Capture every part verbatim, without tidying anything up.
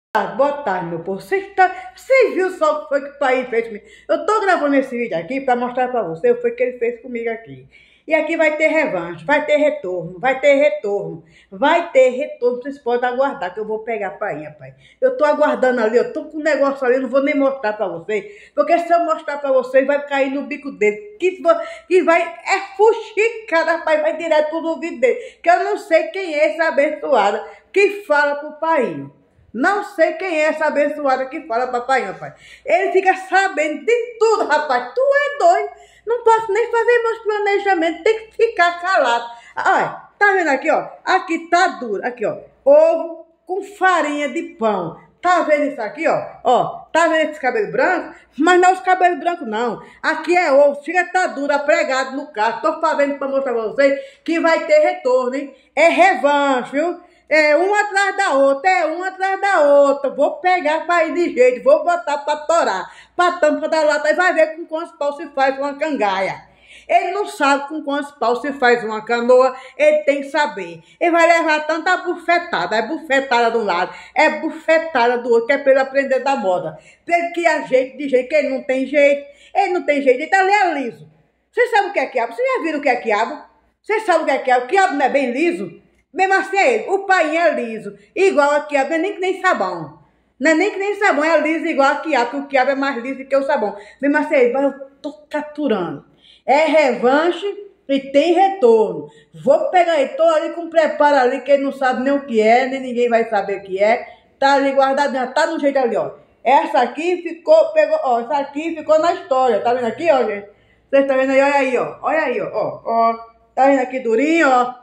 Boa tarde, meu povo. Você, tá, você viu só o que foi que o pai fez comigo? Eu tô gravando esse vídeo aqui para mostrar para você o que foi que ele fez comigo aqui. E aqui vai ter revanche, vai ter retorno, vai ter retorno, vai ter retorno. Vocês podem aguardar que eu vou pegar a painha, pai. Eu tô aguardando ali, eu tô com um negócio ali, eu não vou nem mostrar para vocês. Porque se eu mostrar para vocês, vai cair no bico dele. Que, que vai, é fuxicada, pai, vai direto no vídeo dele. Que eu não sei quem é essa abençoada que fala pro pai. Não sei quem é essa abençoada que fala papai, rapaz. Ele fica sabendo de tudo, rapaz. Tu é doido. Não posso nem fazer meus planejamentos. Tem que ficar calado. Olha, tá vendo aqui, ó? Aqui tá duro. Aqui, ó. Ovo com farinha de pão. Tá vendo isso aqui, ó? Ó, tá vendo esse cabelo branco? Mas não é os cabelos brancos, não. Aqui é ovo. Chega tá duro, pregado no carro. Tô fazendo pra mostrar pra vocês que vai ter retorno, hein? É revanche, viu? É uma atrás da outra, é uma atrás da outra. Vou pegar para ir de jeito, vou botar para torar, para tampa da lata e vai ver com quantos pau se faz uma cangaia. Ele não sabe com quantos pau se faz uma canoa, ele tem que saber. Ele vai levar tanta bufetada, é bufetada de um lado, é bufetada do outro, que é para ele aprender da moda. Para ele criar jeito de jeito, que ele não tem jeito, ele não tem jeito, então ele é liso. Vocês sabem o que é quiabo? Vocês já viram o que é quiabo? Vocês sabem o que é quiabo? Quiabo não é bem liso? Mesmo assim é ele, o pai é liso, igual a quiabo, não é nem que nem sabão. Não é nem que nem sabão, é liso igual a quiabo, porque o quiabo é mais liso que o sabão. Mesmo assim é ele, mas eu tô capturando. É revanche e tem retorno. Vou pegar ele, tô ali com preparo ali, que ele não sabe nem o que é, nem ninguém vai saber o que é. Tá ali guardadinho, tá no jeito ali, ó. Essa aqui ficou, pegou, ó, essa aqui ficou na história, tá vendo aqui, ó, gente? Vocês estão vendo aí, olha aí, ó, olha aí, ó, ó, ó. Tá vendo aqui durinho, ó.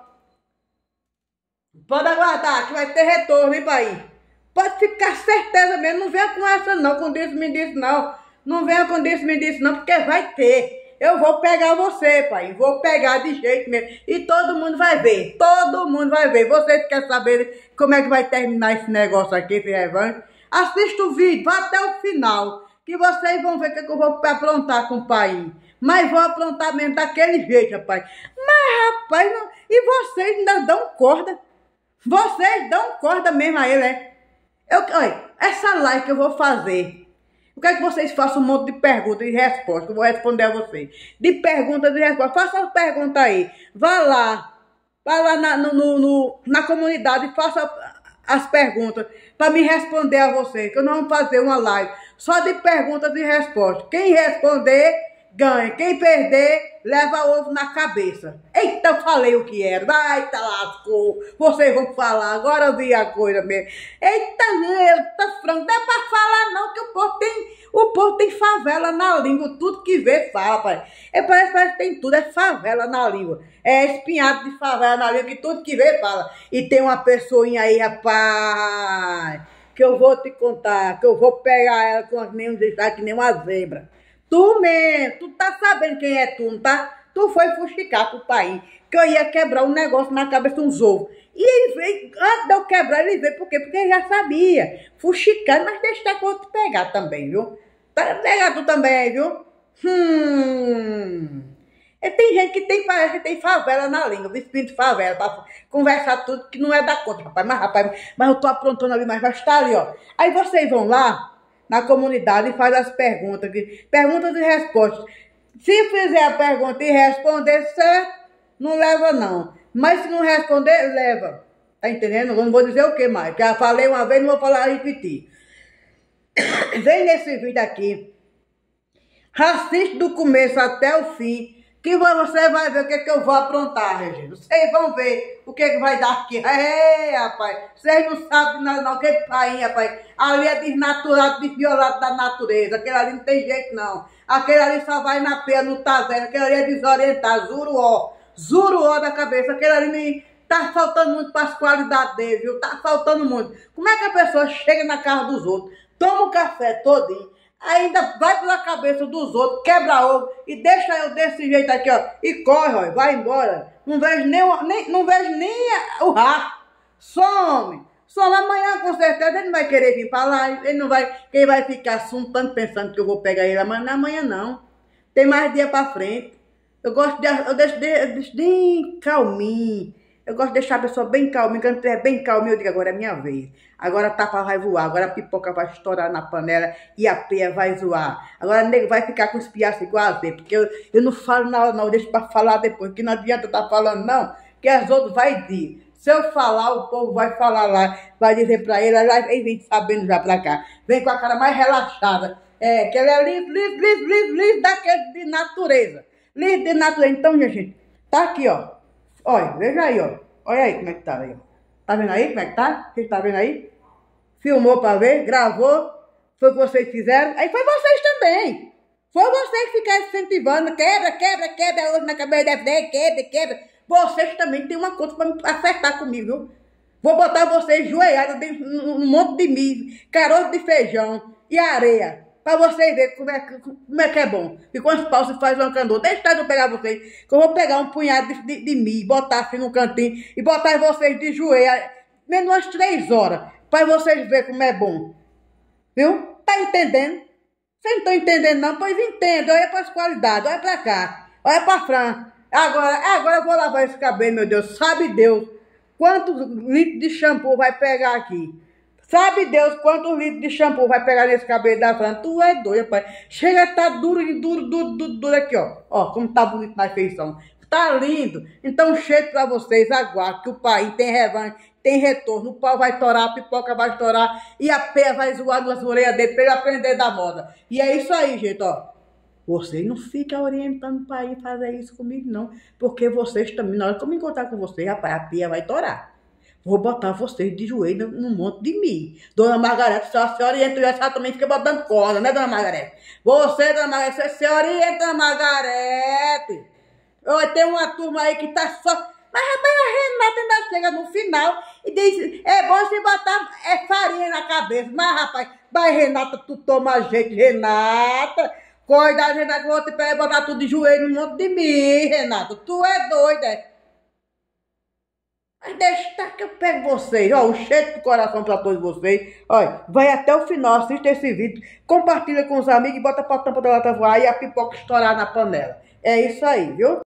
Pode aguardar que vai ter retorno, hein, pai? Pode ficar certeza mesmo. Não venha com essa não, com disse, me disse não. Não venha com disse, me disse não, porque vai ter. Eu vou pegar você, pai. Vou pegar de jeito mesmo. E todo mundo vai ver. Todo mundo vai ver. Vocês querem saber como é que vai terminar esse negócio aqui, esse revanche? Assista o vídeo, vá até o final. Que vocês vão ver o que eu vou aprontar com o pai. Mas vou aprontar mesmo daquele jeito, rapaz. Mas, rapaz, não... e vocês ainda dão corda. Vocês dão corda mesmo a ele, é? Eu, olha, essa live que eu vou fazer, eu quero que vocês façam um monte de perguntas e respostas, que eu vou responder a vocês. De perguntas e respostas. Faça as perguntas aí. Vá lá. Vá lá na, no, no, no, na comunidade e faça as perguntas para me responder a vocês. Que eu não vou fazer uma live só de perguntas e respostas. Quem responder, ganha. Quem perder, leva ovo na cabeça. Eita, eu falei o que era. Ai, tá lascou. Vocês vão falar. Agora eu vi a coisa mesmo. Eita, eita, frango. Não é pra falar não, que o povo tem, o povo tem favela na língua. Tudo que vê fala, pai. É, parece, parece que tem tudo. É favela na língua. É espinhado de favela na língua, que tudo que vê fala. E tem uma pessoinha aí, rapaz, que eu vou te contar, que eu vou pegar ela com nem, deixar que nem uma zebra. Tu mesmo, tu tá sabendo quem é tu, não tá? Tu foi fuxicar pro pai, que eu ia quebrar um negócio na cabeça de uns ovos. E ele veio, antes de eu quebrar, ele veio, por quê? Porque ele já sabia. Fuxicar, mas deixa que eu te pegar também, viu? Tá pegar tu também, viu? Hum... E tem gente que tem, parece que tem favela na língua, espírito de favela, pra conversar tudo que não é da conta, rapaz. Mas, rapaz, mas eu tô aprontando ali, mas vai estar ali, ó. Aí vocês vão lá na comunidade e faz as perguntas, perguntas e respostas. Se fizer a pergunta e responder certo, não leva não. Mas se não responder, leva. Tá entendendo? Eu não vou dizer o que mais. Já falei uma vez, não vou falar repetir. Vem nesse vídeo aqui. Assiste do começo até o fim, que você vai ver o que, que eu vou aprontar, Regina. Vocês vão ver o que, que vai dar aqui. Ei, rapaz, vocês não sabem nada não. Que pai, rapaz. Ali é desnaturado, desviolado da natureza. Aquele ali não tem jeito, não. Aquele ali só vai na peia, não tá vendo. Aquele ali é desorientado, zuruó. Zuruó da cabeça. Aquele ali nem... tá faltando muito para as qualidades dele, viu? Tá faltando muito. Como é que a pessoa chega na casa dos outros, toma um café todinho, ainda vai pela cabeça dos outros, quebra ovo e deixa eu desse jeito aqui, ó, e corre, ó, vai embora. Não vejo nem, nem, não vejo nem o rato. Some. Some amanhã, com certeza, ele não vai querer vir pra lá, ele não vai, quem vai ficar assuntando, pensando que eu vou pegar ele amanhã, amanhã não. Tem mais dia pra frente. Eu gosto de, eu deixo, deixo bem calminho, Eu gosto de deixar a pessoa bem calma. Quando estiver bem calma, eu digo, agora é minha vez. Agora a tapa vai voar, agora a pipoca vai estourar na panela e a peia vai zoar. Agora o nego vai ficar com os piaços igual a ver, porque eu, eu não falo na hora não, eu deixo pra falar depois, que não adianta eu estar falando não, que as outras vai dizer. Se eu falar, o povo vai falar lá, vai dizer pra ele, ele vem sabendo já pra cá. Vem com a cara mais relaxada. É, que ele é livre, livre, livre, livre, livre daquele de natureza. Livre de natureza. Então, minha gente, tá aqui, ó. Olha, veja aí, ó. Olha aí como é que tá aí, ó. Tá vendo aí como é que tá? Vocês tá vendo aí? Filmou pra ver, gravou. Foi o que vocês fizeram. Aí foi vocês também. Foi vocês que ficaram incentivando. Quebra, quebra, quebra. Hoje na cabeça da ideia, quebra, quebra. Vocês também têm uma conta pra me acertar comigo, viu? Vou botar vocês joelhados dentro num monte de milho, caroço de feijão e areia. Pra vocês verem como é, como é que é bom. E quantos pau se faz uma canoa. Deixa eu pegar vocês. Que eu vou pegar um punhado de, de, de milho, botar assim no cantinho e botar vocês de joelho. Menos umas três horas. Pra vocês verem como é bom. Viu? Tá entendendo? Vocês não estão entendendo não? Pois entenda. Olha pras qualidades. Olha pra cá. Olha pra Fran. Agora, agora eu vou lavar esse cabelo, meu Deus. Sabe Deus quantos litros de shampoo vai pegar aqui. Sabe Deus quantos litros de shampoo vai pegar nesse cabelo da Fran. Tu é doido, pai. Chega a tá duro, duro, duro, duro, duro aqui, ó. Ó, como tá bonito na feição. Tá lindo. Então, cheio pra vocês. Aguarde que o país tem revanche, tem retorno. O pau vai estourar, a pipoca vai estourar e a peia vai zoar nas orelhas dele pra ele aprender da moda. E é isso aí, gente, ó. Vocês não ficam orientando para ir fazer isso comigo, não. Porque vocês também, na hora que eu me encontrar com vocês, rapaz, a pia vai torar. Vou botar vocês de joelho num monte de milho. Dona Margarete, se a senhora orienta, a senhora também fica botando corda, né, Dona Margarete? Você, Dona Margarete, você se orienta, Dona Margarete. Olha, tem uma turma aí que tá só... Mas, rapaz, a Renata ainda chega no final e diz, é bom se botar é, farinha na cabeça. Mas, rapaz, vai, Renata, tu toma jeito, Renata. Cuidado, Renata, que eu vou te pegar e botar tudo de joelho num monte de mim, Renata. Tu é doida, é? Mas deixa tá, que eu pego vocês. Ó, um cheiro do coração pra todos vocês. Olha, vai até o final, assista esse vídeo, compartilha com os amigos e bota pra tampa da lata voar e a pipoca estourar na panela. É isso aí, viu?